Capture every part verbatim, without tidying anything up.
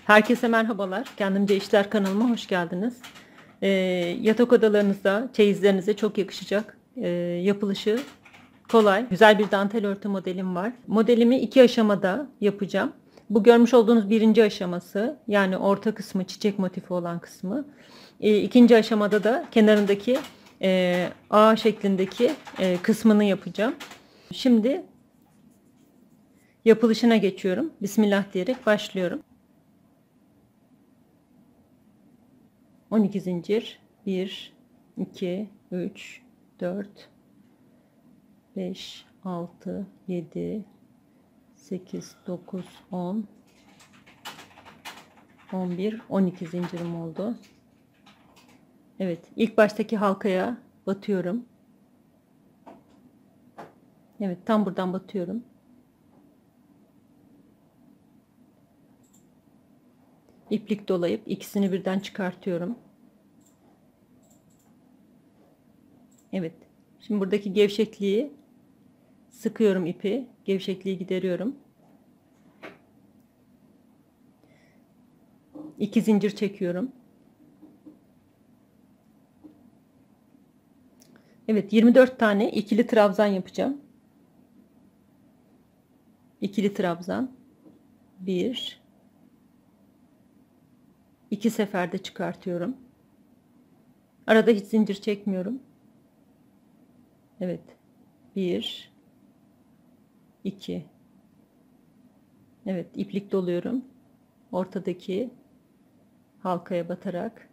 Herkese merhabalar. Kendimce İşler kanalıma hoş geldiniz. Ee, yatak odalarınızda, çeyizlerinize çok yakışacak. Ee, yapılışı kolay. Güzel bir dantel örtü modelim var. Modelimi iki aşamada yapacağım. Bu görmüş olduğunuz birinci aşaması. Yani orta kısmı, çiçek motifi olan kısmı. Ee, ikinci aşamada da kenarındaki e, A şeklindeki e, kısmını yapacağım. Şimdi yapılışına geçiyorum. Bismillah diyerek başlıyorum. on iki zincir, bir, iki, üç, dört, beş, altı, yedi, sekiz, dokuz, on, on bir, on iki zincirim oldu. Evet, ilk baştaki halkaya batıyorum. Evet, tam buradan batıyorum. İplik dolayıp ikisini birden çıkartıyorum. Evet. Şimdi buradaki gevşekliği sıkıyorum ipi. Gevşekliği gideriyorum. İki zincir çekiyorum. Evet, yirmi dört tane ikili trabzan yapacağım. İkili trabzan. bir, iki seferde çıkartıyorum. Arada hiç zincir çekmiyorum. Evet. bir, iki. Evet, iplik doluyorum. Ortadaki halkaya batarak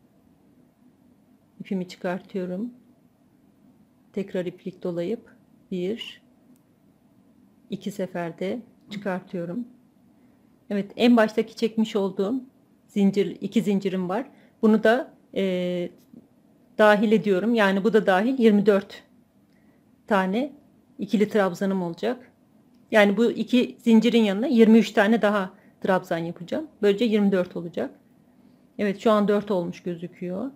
ipimi çıkartıyorum. Tekrar iplik dolayıp bir, iki seferde çıkartıyorum. Evet, en baştaki çekmiş olduğum zincir, iki zincirim var. Bunu da e, dahil ediyorum. Yani bu da dahil yirmi dört tane ikili trabzanım olacak. Yani bu iki zincirin yanına yirmi üç tane daha trabzan yapacağım. Böylece yirmi dört olacak. Evet, şu an dört olmuş gözüküyor.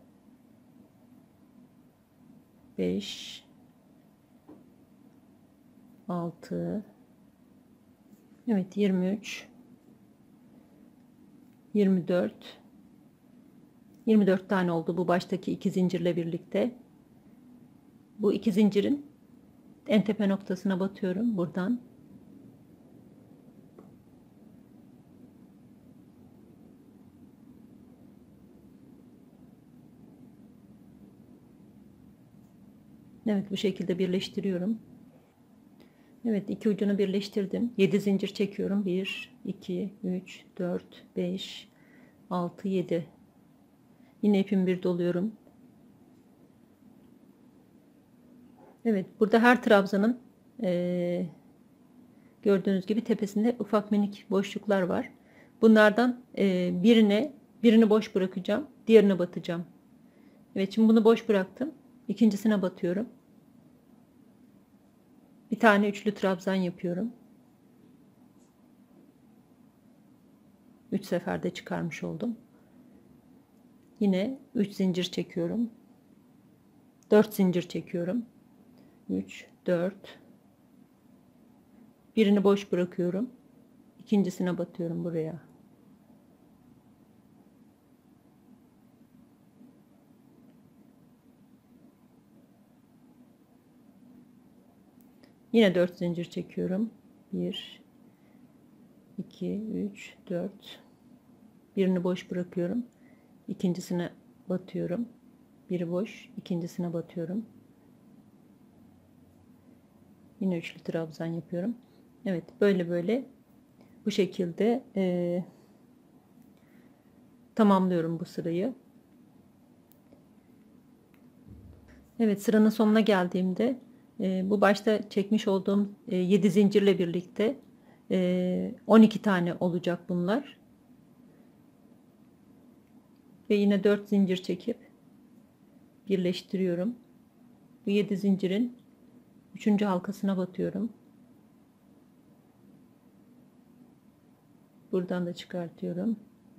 beş, altı, evet, yirmi üç, yirmi dört, yirmi dört tane oldu bu baştaki iki zincirle birlikte. Bu iki zincirin en tepe noktasına batıyorum buradan. Evet, bu şekilde birleştiriyorum. Evet, iki ucunu birleştirdim. yedi zincir çekiyorum. bir, iki, üç, dört, beş, altı, yedi. Yine ipimi bir doluyorum. Evet, burada her trabzanın e, gördüğünüz gibi tepesinde ufak minik boşluklar var. Bunlardan e, birine birini boş bırakacağım. Diğerine batacağım. Evet, şimdi bunu boş bıraktım. İkincisine batıyorum. Bir tane üçlü trabzan yapıyorum. üç seferde çıkarmış oldum. Yine üç zincir çekiyorum. dört zincir çekiyorum. üç, dört. Birini boş bırakıyorum. İkincisine batıyorum buraya. Yine dört zincir çekiyorum. bir, iki, üç, dört. Birini boş bırakıyorum. İkincisine batıyorum. Biri boş, ikincisine batıyorum. Yine üçlü trabzan yapıyorum. Evet, böyle böyle bu şekilde e, tamamlıyorum bu sırayı. Evet, sıranın sonuna geldiğimde e, bu başta çekmiş olduğum e, yedi zincirle birlikte e, on iki tane olacak bunlar. Ve yine dört zincir çekip birleştiriyorum. Bu yedi zincirin üçüncü halkasına batıyorum. Buradan da çıkartıyorum.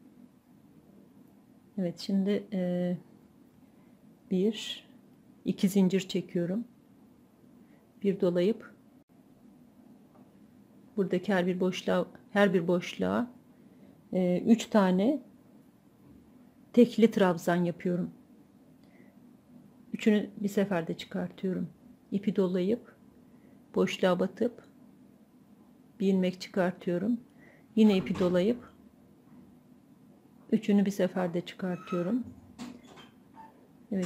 Evet, şimdi e, bir, iki zincir çekiyorum. Bir dolayıp buradaki her bir boşluğa her bir boşluğa üç tane tekli trabzan yapıyorum. Üçünü bir seferde çıkartıyorum. İpi dolayıp boşluğa batıp bir ilmek çıkartıyorum. Yine ipi dolayıp üçünü bir seferde çıkartıyorum. Evet.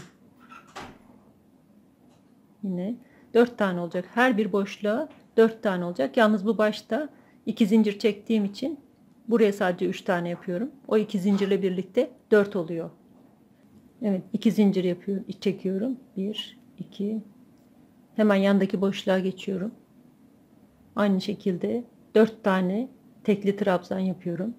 Yine dört tane olacak. Her bir boşluğa dört tane olacak. Yalnız bu başta iki zincir çektiğim için buraya sadece üç tane yapıyorum. O iki zincirle birlikte dört oluyor. Evet, iki zincir yapıyorum, çekiyorum. bir, iki. Hemen yandaki boşluğa geçiyorum. Aynı şekilde dört tane tekli trabzan yapıyorum.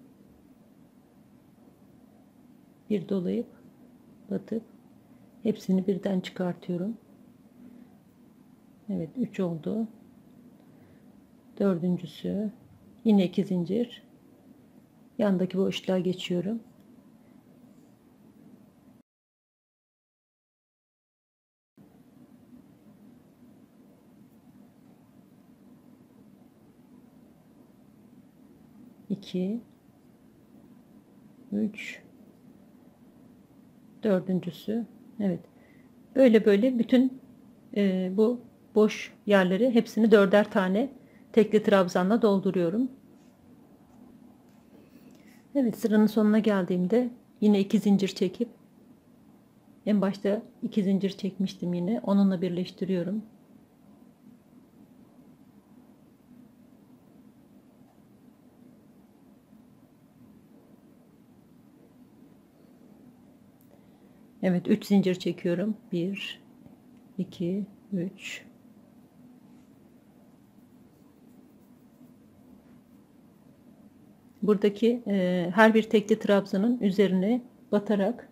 Bir dolayıp batıp hepsini birden çıkartıyorum. Evet, üç oldu. Dördüncüsü yine iki zincir. Yandaki boşluğa geçiyorum. iki, üç, dördüncüsü. Evet. Böyle böyle bütün e, bu boş yerleri hepsini dörder tane tekli trabzanla dolduruyorum. Evet, sıranın sonuna geldiğimde yine iki zincir çekip en başta iki zincir çekmiştim, yine onunla birleştiriyorum. Evet, üç zincir çekiyorum. bir, iki, üç. Buradaki e, her bir tekli trabzanın üzerine batarak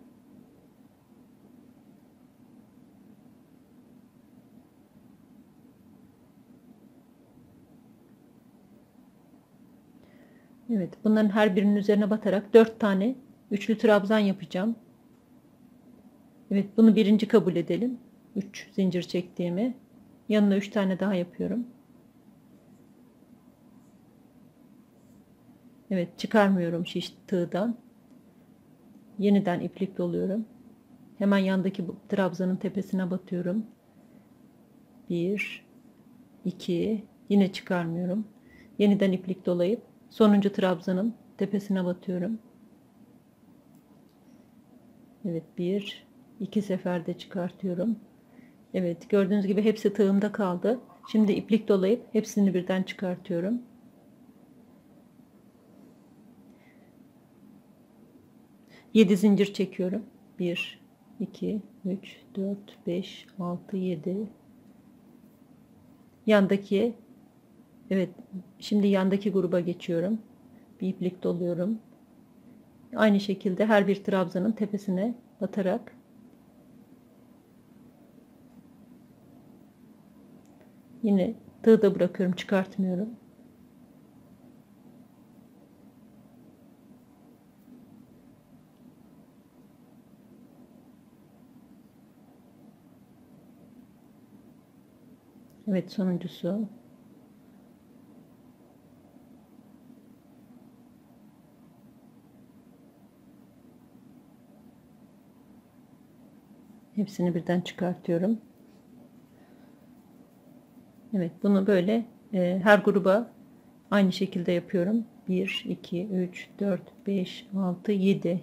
evet, bunların her birinin üzerine batarak dört tane üçlü trabzan yapacağım. Evet, bunu birinci kabul edelim. üç zincir çektiğimi yanına üç tane daha yapıyorum. Evet, çıkarmıyorum şiş tığdan. Yeniden iplik doluyorum. Hemen yandaki bu trabzanın tepesine batıyorum. bir, iki, yine çıkarmıyorum. Yeniden iplik dolayıp sonuncu trabzanın tepesine batıyorum. Evet, bir, iki seferde çıkartıyorum. Evet, gördüğünüz gibi hepsi tığımda kaldı. Şimdi iplik dolayıp hepsini birden çıkartıyorum. yedi zincir çekiyorum. bir, iki, üç, dört, beş, altı, yedi. Yandaki, evet, şimdi yandaki gruba geçiyorum. Bir iplik doluyorum. Aynı şekilde her bir trabzanın tepesine batarak yine tığda bırakıyorum, çıkartmıyorum. Evet, sonuncusu. Hepsini birden çıkartıyorum. Evet, bunu böyle e, her gruba aynı şekilde yapıyorum. bir, iki, üç, dört, beş, altı, yedi.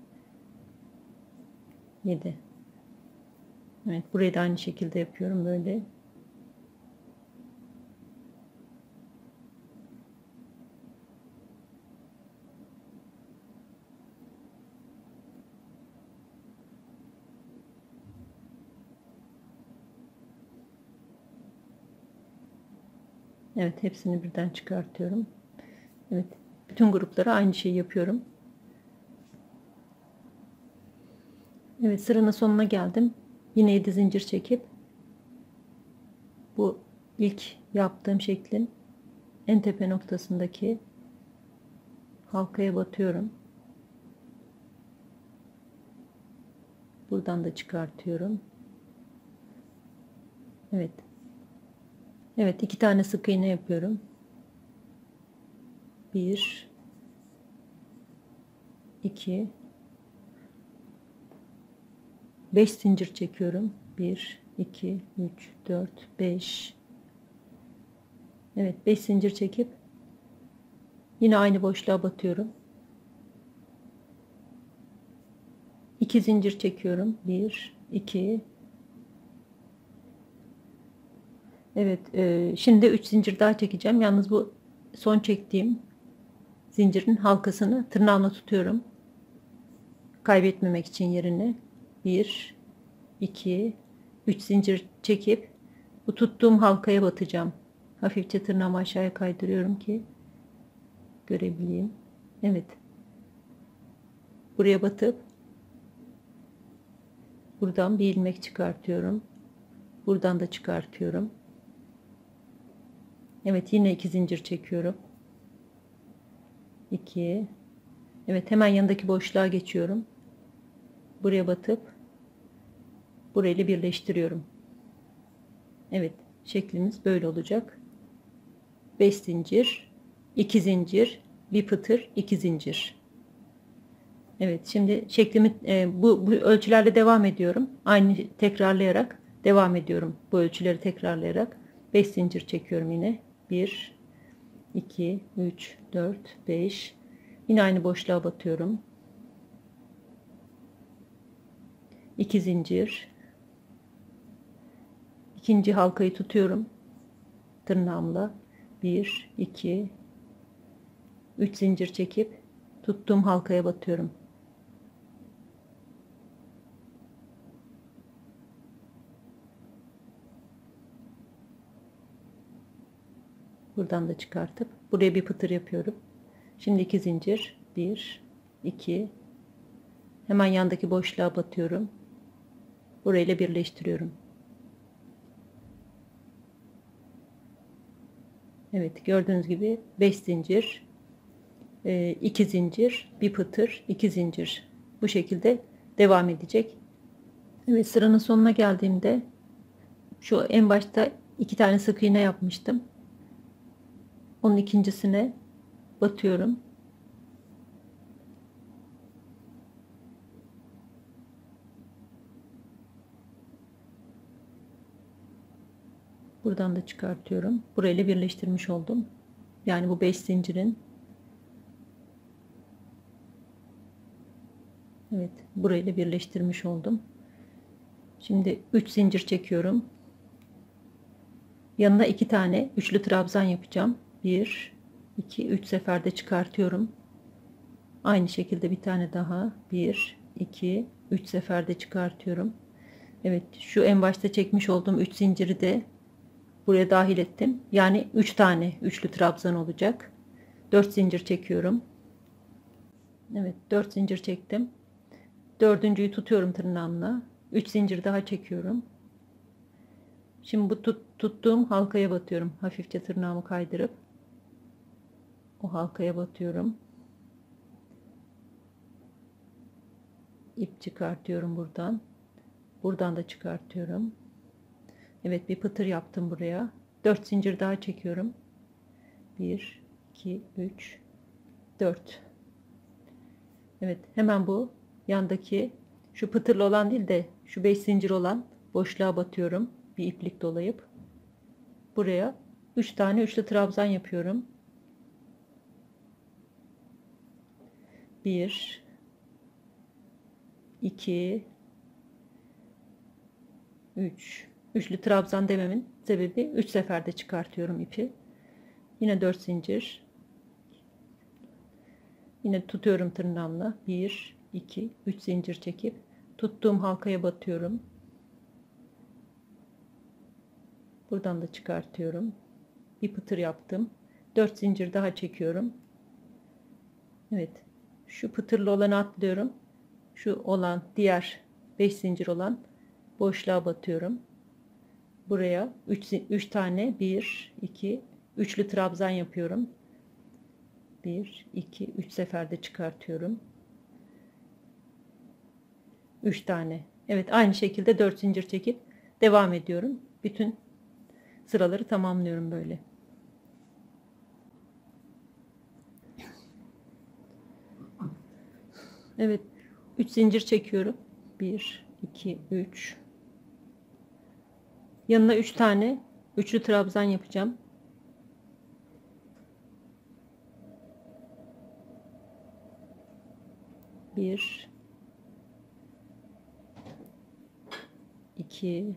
yedi. Evet, burayı da aynı şekilde yapıyorum böyle. Evet, hepsini birden çıkartıyorum. Evet, bütün gruplara aynı şeyi yapıyorum. Evet, sıranın sonuna geldim. Yine yedi zincir çekip bu ilk yaptığım şeklin en tepe noktasındaki halkaya batıyorum. Buradan da çıkartıyorum. Evet. Evet, iki tane sık iğne yapıyorum. bir, iki, beş zincir çekiyorum. bir, iki, üç, dört, beş. Evet, beş zincir çekip yine aynı boşluğa batıyorum. iki zincir çekiyorum. bir, iki. Evet, e, şimdi üç zincir daha çekeceğim. Yalnız bu son çektiğim zincirin halkasını tırnağımla tutuyorum. Kaybetmemek için yerini. bir, iki, üç zincir çekip bu tuttuğum halkaya batacağım. Hafifçe tırnağımı aşağıya kaydırıyorum ki görebileyim. Evet. Buraya batıp buradan bir ilmek çıkartıyorum. Buradan da çıkartıyorum. Evet, yine iki zincir çekiyorum. iki. Evet, hemen yanındaki boşluğa geçiyorum. Buraya batıp burayla birleştiriyorum. Evet, şeklimiz böyle olacak. beş zincir, iki zincir, bir pıtır, iki zincir. Evet, şimdi şeklimi e, bu, bu ölçülerle devam ediyorum. Aynı tekrarlayarak devam ediyorum. Bu ölçüleri tekrarlayarak beş zincir çekiyorum yine. bir, iki, üç, dört, beş. Yine aynı boşluğa batıyorum. iki zincir. İkinci halkayı tutuyorum tırnağımla. bir, iki, üç zincir çekip tuttuğum halkaya batıyorum. Buradan da çıkartıp buraya bir pıtır yapıyorum. Şimdi iki zincir, bir, iki, hemen yandaki boşluğa batıyorum. Burayla birleştiriyorum. Evet, gördüğünüz gibi beş zincir, iki zincir, bir pıtır, iki zincir. Bu şekilde devam edecek. Evet, sıranın sonuna geldiğimde şu en başta iki tane sık iğne yapmıştım. Onun ikincisine batıyorum. Buradan da çıkartıyorum. Burayla birleştirmiş oldum. Yani bu beş zincirin. Evet, burayla birleştirmiş oldum. Şimdi üç zincir çekiyorum. Yanına iki tane üçlü trabzan yapacağım. bir, iki, üç seferde çıkartıyorum. Aynı şekilde bir tane daha. bir, iki, üç seferde çıkartıyorum. Evet, şu en başta çekmiş olduğum üç zinciri de buraya dahil ettim. Yani üç tane üçlü trabzan olacak. dört zincir çekiyorum. Evet, dört zincir çektim. Dördüncüyü tutuyorum tırnağımla. üç zincir daha çekiyorum. Şimdi bu tut, tuttuğum halkaya batıyorum. Hafifçe tırnağımı kaydırıp o halkaya batıyorum. İp çıkartıyorum buradan. Buradan da çıkartıyorum. Evet, bir pıtır yaptım buraya. dört zincir daha çekiyorum. bir, iki, üç, dört. Evet, hemen bu yandaki şu pıtırlı olan değil de şu beş zincir olan boşluğa batıyorum. Bir iplik dolayıp buraya üç tane üçlü trabzan yapıyorum. bir, iki, üç. Üçlü trabzan dememin sebebi üç seferde çıkartıyorum ipi. Yine dört zincir. Yine tutuyorum tırnağımla. bir, iki, üç zincir çekip tuttuğum halkaya batıyorum. Buradan da çıkartıyorum. Bir pıtır yaptım. dört zincir daha çekiyorum. Evet. Şu pıtırlı olanı atlıyorum. Şu olan diğer beş zincir olan boşluğa batıyorum. Buraya üç tane bir, iki, üçlü trabzan yapıyorum. bir, iki, üç seferde çıkartıyorum. üç tane. Evet, aynı şekilde dört zincir çekip devam ediyorum. Bütün sıraları tamamlıyorum böyle. Evet, üç zincir çekiyorum. bir iki üç. Yanına üç tane üçlü trabzan yapacağım. bir iki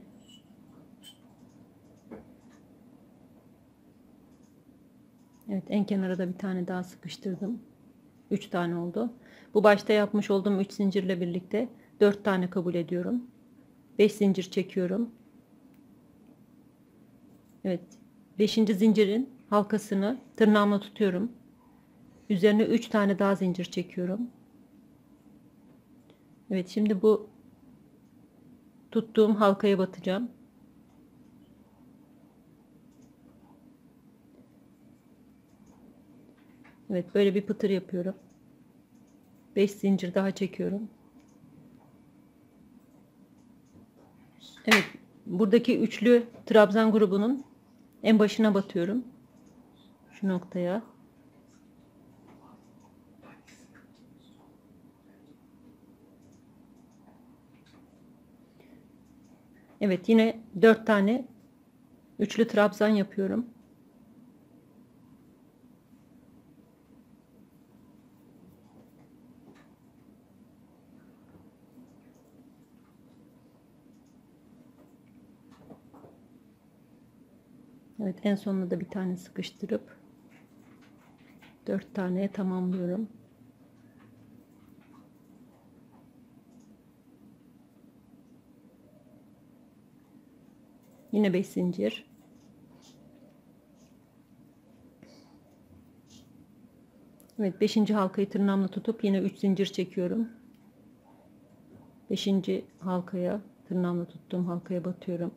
Evet, en kenara da bir tane daha sıkıştırdım. üç tane oldu. Bu başta yapmış olduğum üç zincirle birlikte dört tane kabul ediyorum. beş zincir çekiyorum. Evet. beşinci zincirin halkasını tırnağımla tutuyorum. Üzerine üç tane daha zincir çekiyorum. Evet, şimdi bu tuttuğum halkaya batacağım. Evet, böyle bir pıtır yapıyorum. beş zincir daha çekiyorum. Evet, buradaki üçlü trabzan grubunun en başına batıyorum. Şu noktaya. Evet, yine dört tane üçlü trabzan yapıyorum. Evet, en sonunda da bir tane sıkıştırıp dört taneye tamamlıyorum. Yine beş zincir. Evet, beşinci halkayı tırnağımla tutup yine üç zincir çekiyorum. beşinci halkaya, tırnağımla tuttuğum halkaya batıyorum.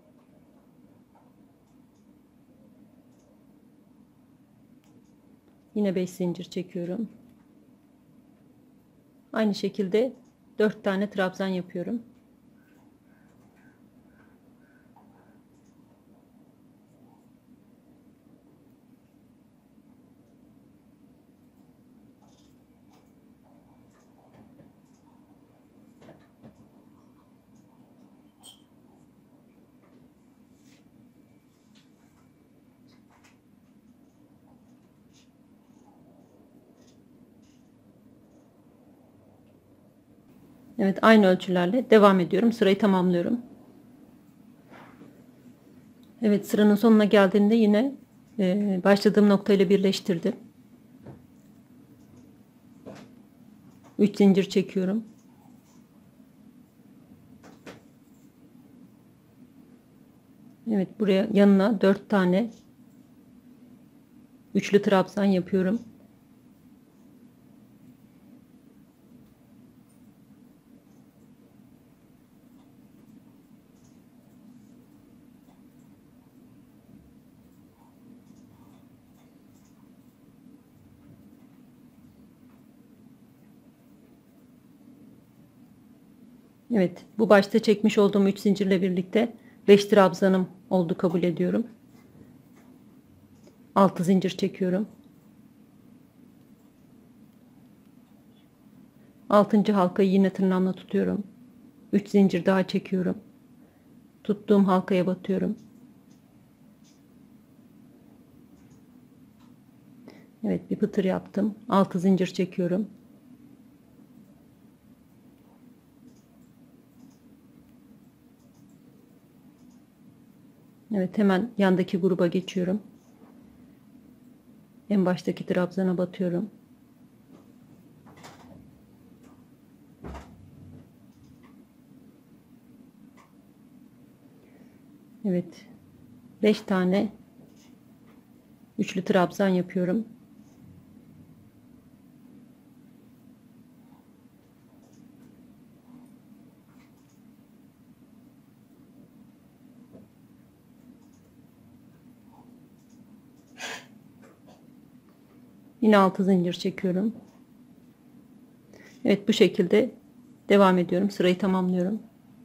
Yine beş zincir çekiyorum. Aynı şekilde dört tane trabzan yapıyorum. Evet, aynı ölçülerle devam ediyorum. Sırayı tamamlıyorum. Evet, sıranın sonuna geldiğimde yine e, başladığım noktayla birleştirdim. üç zincir çekiyorum. Evet, buraya yanına dört tane üçlü trabzan yapıyorum. Evet, bu başta çekmiş olduğum üç zincirle birlikte beş trabzanım oldu kabul ediyorum. altı zincir çekiyorum. altıncı halkayı yine tırnağımla tutuyorum. üç zincir daha çekiyorum. Tuttuğum halkaya batıyorum. Evet, bir pıtır yaptım. altı zincir çekiyorum. Evet, hemen yandaki gruba geçiyorum. En baştaki trabzana batıyorum. Evet, beş tane üçlü trabzan yapıyorum. Yine altı zincir çekiyorum. Evet, bu şekilde devam ediyorum. Sırayı tamamlıyorum.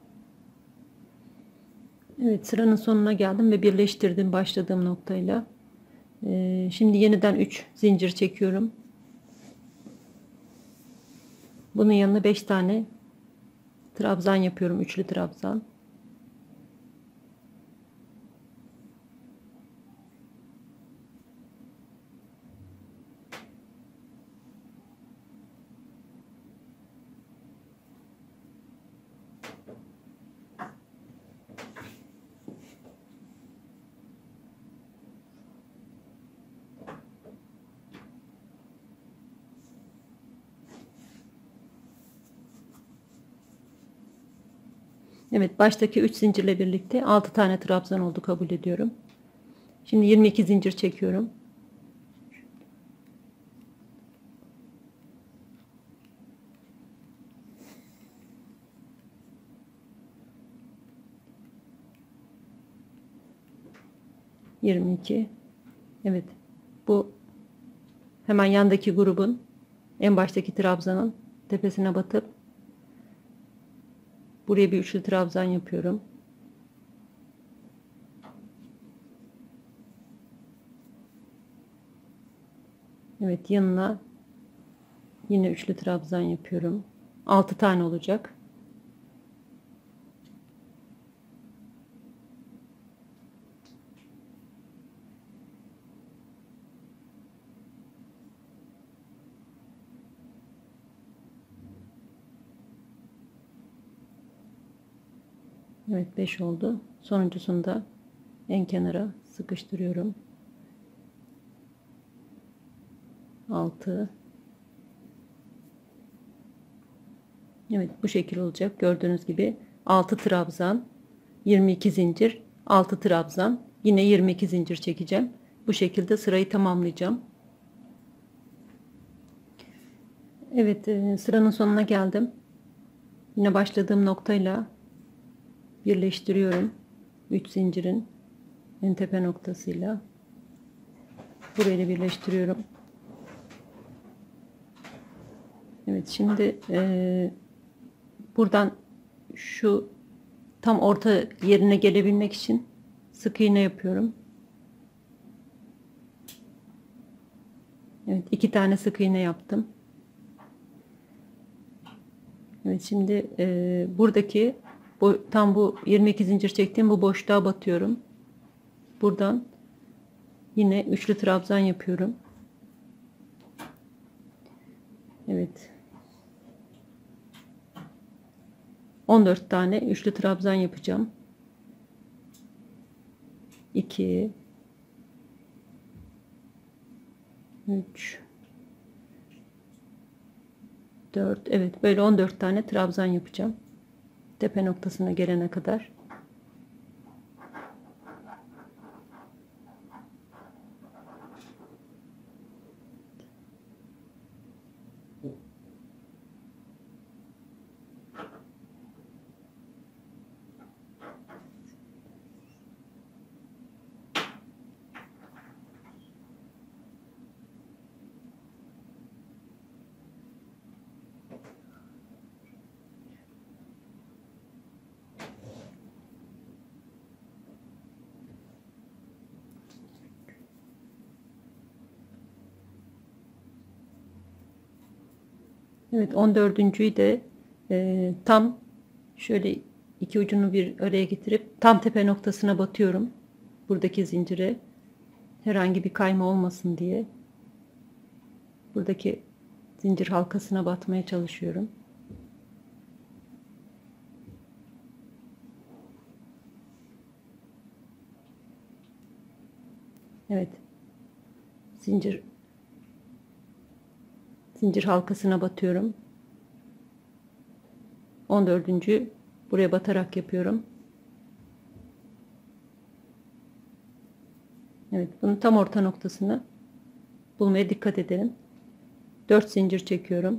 Evet, sıranın sonuna geldim ve birleştirdim başladığım noktayla. Ee, şimdi yeniden üç zincir çekiyorum. Bunun yanına beş tane trabzan yapıyorum. Üçlü trabzan. Evet, baştaki üç zincirle birlikte altı tane trabzan oldu, kabul ediyorum. Şimdi yirmi iki zincir çekiyorum. yirmi iki. Evet. Bu hemen yandaki grubun en baştaki trabzanın tepesine batıp buraya bir üçlü trabzan yapıyorum. Evet, yanına yine üçlü trabzan yapıyorum. altı tane olacak. Evet, beş oldu. Sonuncusunu da en kenara sıkıştırıyorum. altı. Evet, bu şekil olacak. Gördüğünüz gibi altı trabzan, yirmi iki zincir, altı trabzan, yine yirmi iki zincir çekeceğim. Bu şekilde sırayı tamamlayacağım. Evet, e, sıranın sonuna geldim. Yine başladığım noktayla birleştiriyorum. üç zincirin en tepe noktasıyla burayla birleştiriyorum. Evet, şimdi e, buradan şu tam orta yerine gelebilmek için sık iğne yapıyorum. Evet, iki tane sık iğne yaptım. Evet, şimdi e, buradaki bu, tam bu yirmi iki zincir çektiğim bu boşluğa batıyorum. Buradan yine üçlü trabzan yapıyorum. Evet. on dört tane üçlü trabzan yapacağım. iki üç dört. Evet, böyle on dört tane trabzan yapacağım. Tepe noktasına gelene kadar. Evet, on dördüncüyü de e, tam şöyle iki ucunu bir araya getirip tam tepe noktasına batıyorum. Buradaki zincire herhangi bir kayma olmasın diye buradaki zincir halkasına batmaya çalışıyorum. Evet. Zincir zincir halkasına batıyorum. on dördüncü buraya batarak yapıyorum. Evet, bunun tam orta noktasını bulmaya dikkat edelim. dört zincir çekiyorum.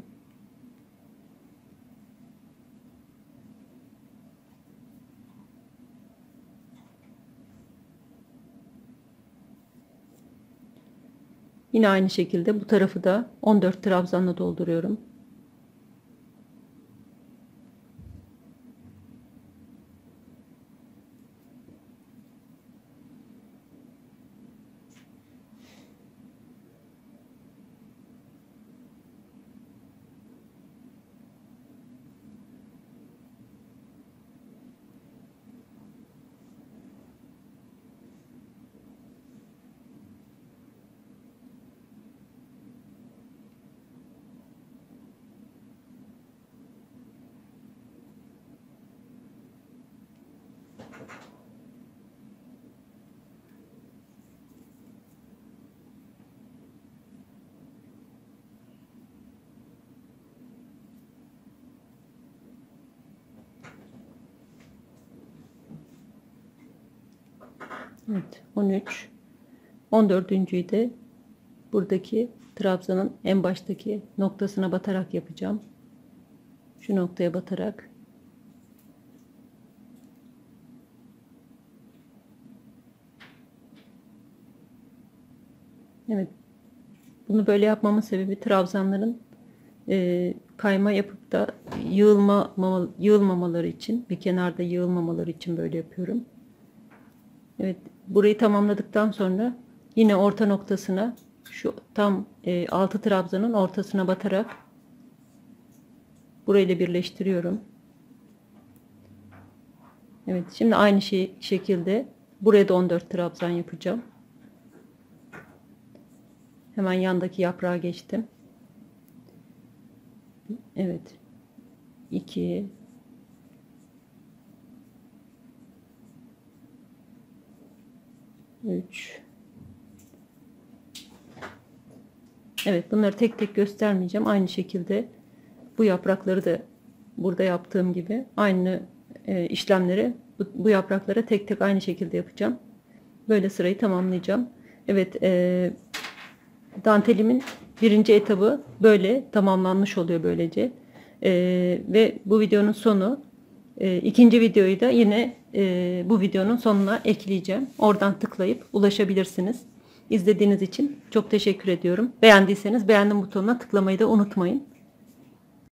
Yine aynı şekilde bu tarafı da on dört trabzanla dolduruyorum. Evet, on üç. on dördüncüyü de buradaki trabzanın en baştaki noktasına batarak yapacağım. Şu noktaya batarak. Evet. Bunu böyle yapmamın sebebi trabzanların e, kayma yapıp da yığılma, yığılmamaları için ve kenarda yığılmamaları için böyle yapıyorum. Evet, burayı tamamladıktan sonra yine orta noktasına şu tam e, altı trabzanın ortasına batarak burayla birleştiriyorum. Evet, şimdi aynı şey şekilde buraya da on dört trabzan yapacağım. Hemen yandaki yaprağa geçtim. Evet. iki üç. Evet, bunları tek tek göstermeyeceğim. Aynı şekilde bu yaprakları da burada yaptığım gibi aynı e, işlemleri bu, bu yapraklara tek tek aynı şekilde yapacağım. Böyle sırayı tamamlayacağım. Evet, e, dantelimin birinci etabı böyle tamamlanmış oluyor böylece. E, ve bu videonun sonu, e, ikinci videoyu da yine e, bu videonun sonuna ekleyeceğim. Oradan tıklayıp ulaşabilirsiniz. İzlediğiniz için çok teşekkür ediyorum. Beğendiyseniz beğendim butonuna tıklamayı da unutmayın.